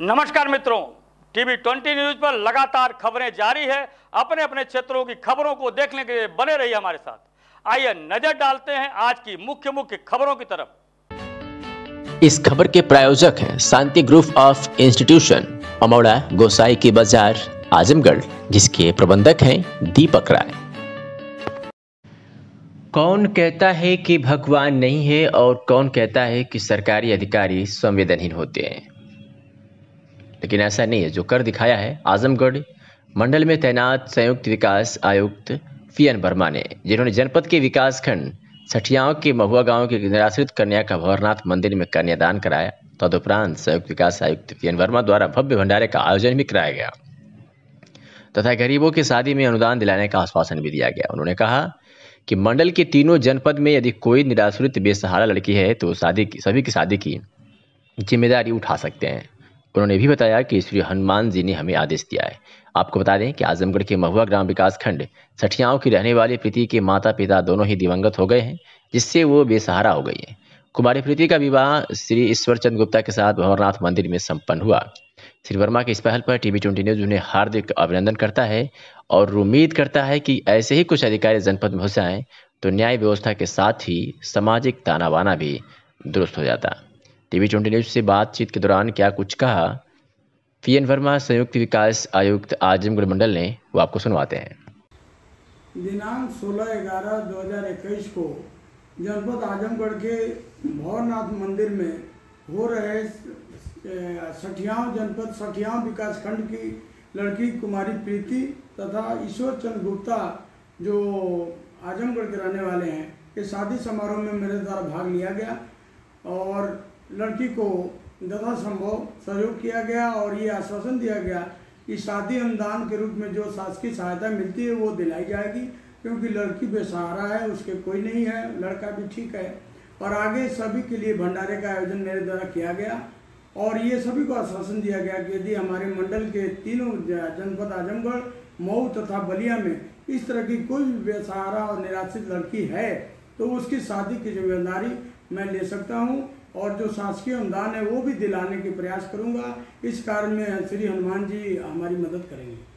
नमस्कार मित्रों, TV 20 news पर लगातार खबरें जारी है। अपने अपने क्षेत्रों की खबरों को देखने के लिए बने रहिए हमारे साथ। आइए नजर डालते हैं आज की मुख्य खबरों की तरफ। इस खबर के प्रायोजक हैं Shanti group of institution, Amaura, Gosai ki Bazar, Azamgarh, जिसके प्रबंधक हैं दीपक राय। कौन कहता है कि भगवान नहीं है और कौन कहता है कि सरकारी अधिकारी संवेदनहीन होते हैं, लेकिन ऐसा नहीं है। जो कर दिखाया है आजमगढ़ मंडल में तैनात संयुक्त विकास आयुक्त पीएन वर्मा ने, जिन्होंने जनपद के विकास खंड सठियाओं के महुआ गांव के निराश्रित कन्या का भंवरनाथ मंदिर में कन्यादान कराया। तदुपरांत संयुक्त विकास आयुक्त पीएन वर्मा द्वारा भव्य भंडारे का आयोजन भी कराया गया तथा गरीबों की शादी में अनुदान दिलाने का आश्वासन भी दिया गया। उन्होंने कहा कि मंडल के तीनों जनपद में यदि कोई निराश्रित बेसहारा लड़की है तो सभी की शादी की जिम्मेदारी उठा सकते हैं। उन्होंने भी बताया कि श्री हनुमान जी ने हमें आदेश दिया है। आपको बता दें कि आजमगढ़ के महुआ ग्राम विकास खंड सठियाओं की रहने वाली प्रीति के माता पिता दोनों ही दिवंगत हो गए हैं, जिससे वो बेसहारा हो गई है। कुमारी प्रीति का विवाह श्री ईश्वर चंद गुप्ता के साथ भंवरनाथ मंदिर में संपन्न हुआ। श्री वर्मा की इस पहल पर टीवी 20 न्यूज उन्हें हार्दिक अभिनंदन करता है और उम्मीद करता है कि ऐसे ही कुछ अधिकारी जनपद में घुस आएं तो न्याय व्यवस्था के साथ ही सामाजिक ताना बाना भी दुरुस्त हो जाता। टीवी 20 न्यूज से बातचीत के दौरान क्या कुछ कहा पीएन वर्मा संयुक्त विकास आयुक्त आजमगढ़ मंडल ने, वो आपको सुनवाते हैं। दिनांक 16/11/2021 को जनपद आजमगढ़ के भंवरनाथ मंदिर में हो रहे सठियाओं जनपद सठियाओं विकास खंड की लड़की कुमारी प्रीति तथा ईश्वर चंद गुप्ता जो आजमगढ़ के रहने वाले हैं के शादी समारोह में मेरे द्वारा भाग लिया गया और लड़की को यथासंभव सहयोग किया गया और ये आश्वासन दिया गया कि शादी अनुदान के रूप में जो शासकीय सहायता मिलती है वो दिलाई जाएगी, क्योंकि लड़की बेसहारा है, उसके कोई नहीं है, लड़का भी ठीक है। और आगे सभी के लिए भंडारे का आयोजन मेरे द्वारा किया गया और ये सभी को आश्वासन दिया गया कि यदि हमारे मंडल के तीनों जनपद आजमगढ़, मऊ तथा बलिया में इस तरह की कोई भी बेसहारा और निराश्रित लड़की है तो उसकी शादी की जिम्मेदारी मैं ले सकता हूं और जो शासकीय अनुदान है वो भी दिलाने के प्रयास करूंगा। इस कार्य में श्री हनुमान जी हमारी मदद करेंगे।